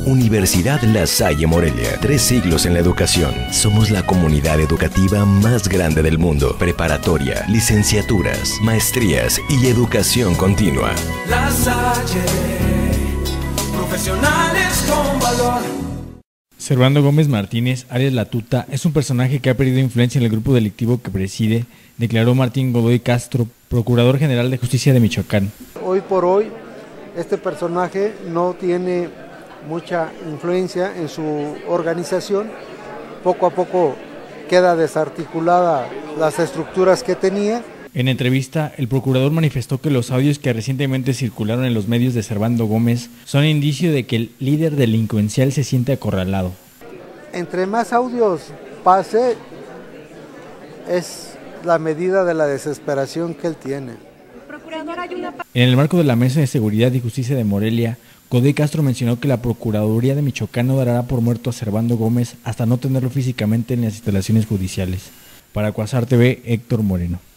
Universidad La Salle Morelia, 3 siglos en la educación. Somos la comunidad educativa más grande del mundo. Preparatoria, licenciaturas, maestrías y educación continua. La Salle, profesionales con valor. Servando Gómez Martínez, alias La Tuta, es un personaje que ha perdido influencia en el grupo delictivo que preside, declaró Martín Godoy Castro, Procurador General de Justicia de Michoacán. Hoy por hoy, este personaje no tiene mucha influencia en su organización. Poco a poco queda desarticulada las estructuras que tenía. En entrevista, el procurador manifestó que los audios que recientemente circularon en los medios de Servando Gómez son indicio de que el líder delincuencial se siente acorralado. Entre más audios pase, es la medida de la desesperación que él tiene. En el marco de la Mesa de Seguridad y Justicia de Morelia, Godoy Castro mencionó que la Procuraduría de Michoacán no dará por muerto a Servando Gómez hasta no tenerlo físicamente en las instalaciones judiciales. Para Cuasar TV, Héctor Moreno.